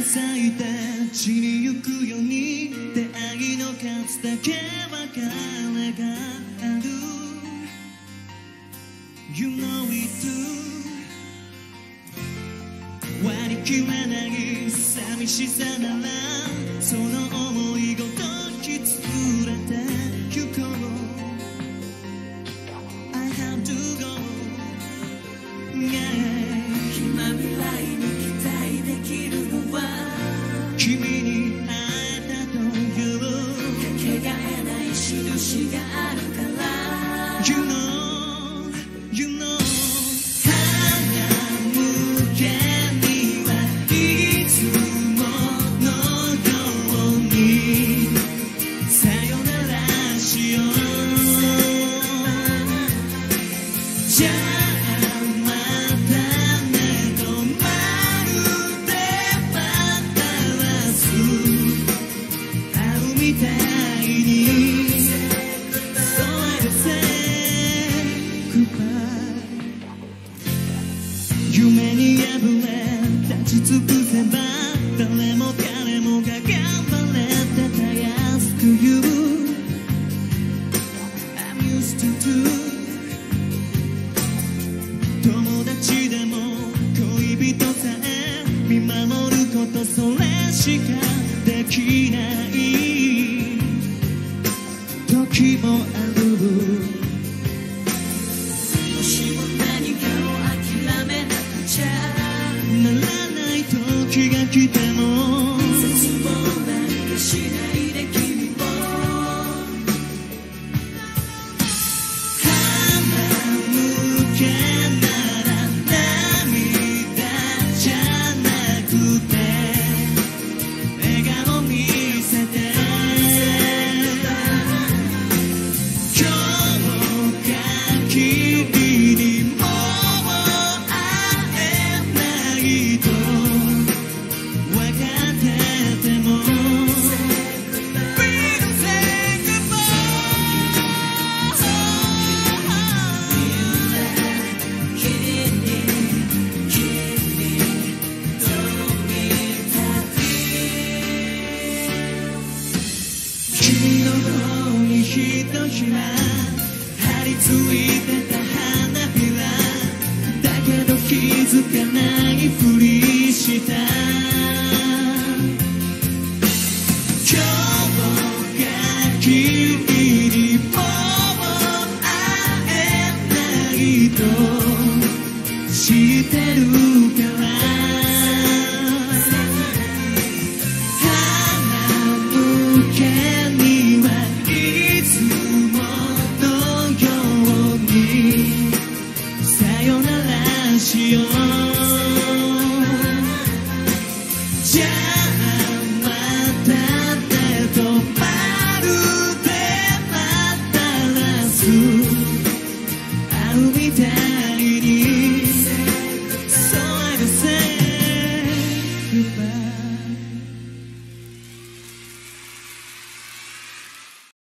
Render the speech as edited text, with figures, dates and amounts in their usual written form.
咲いて散りゆくように出会いの数だけ別れがある You know it too 割り切れない寂しさならその想いごと引き連れて行こう I have to go、今未来に期待できるのは君に会えたというかけがえない印があるから You know You know 花向けにはいつものようにさよならしようじゃあまたねとまるでまた明日会うみたいに So I say goodbye 夢に破れ立ち尽くせば誰も彼もが頑張れてたやすく言う I'm used to do 友達でも恋人さえ見守ることそれしかできない時もあるもしも何かを諦めなくちゃならない時が来ても絶望なんかしないで君も花向けなら涙じゃなくて笑顔見せて今日が君にもう会えないと分かってても We'll say goodbye 君の方にひとひら張り付いてた花びらだけど気づかないふりした今日が君にもう会えないと知ってるから花向けにはいつものようにさよならしようじゃあ